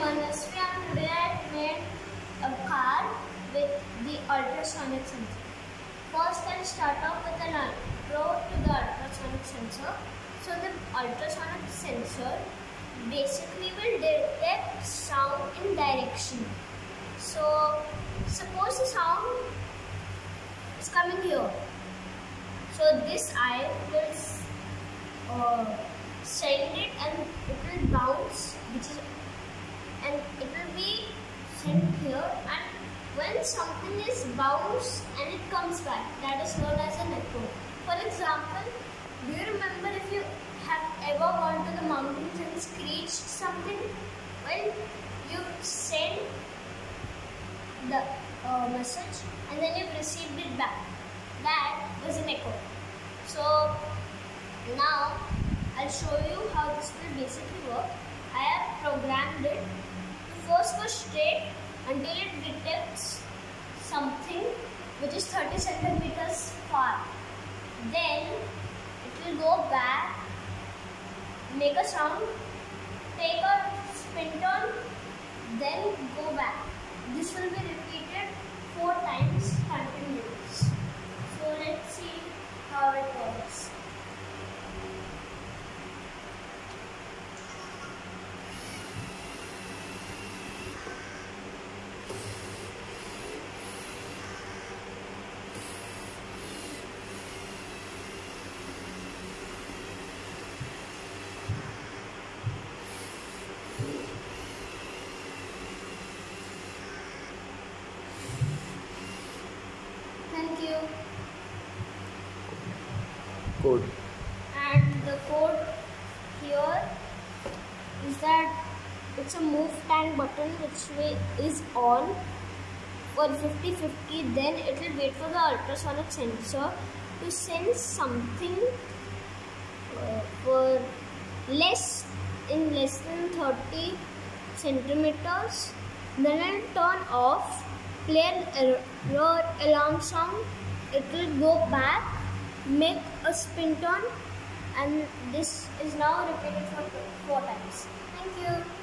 Manasvi, and today I made a car with the ultrasonic sensor. First, I'll start off with an approach to the ultrasonic sensor. So the ultrasonic sensor basically will detect sound in direction. So suppose the sound is coming here. So this eye will send it and it will bounce, and it will be sent here, and when something is bounced and it comes back, that is known as an echo. For example, do you remember if you have ever gone to the mountains and screeched something? Well, you send the message and then you've received it back. That was an echo. So now I'll show you how this will basically work. I have programmed it to first go straight until it detects something which is 30 centimeters far. Then it will go back, make a sound, take a spin turn, then go back. This will be repeated 4 times continuously. So let's see how it works. Thank you. Code. And the code here is that it's a move tank button which is on for 50-50. Then it will wait for the ultrasonic sensor to sense something for less than 30 centimeters. Then it will turn off, play an error alarm sound. It will go back, make a spin turn, and this is now repeated for 4 times. Thank you.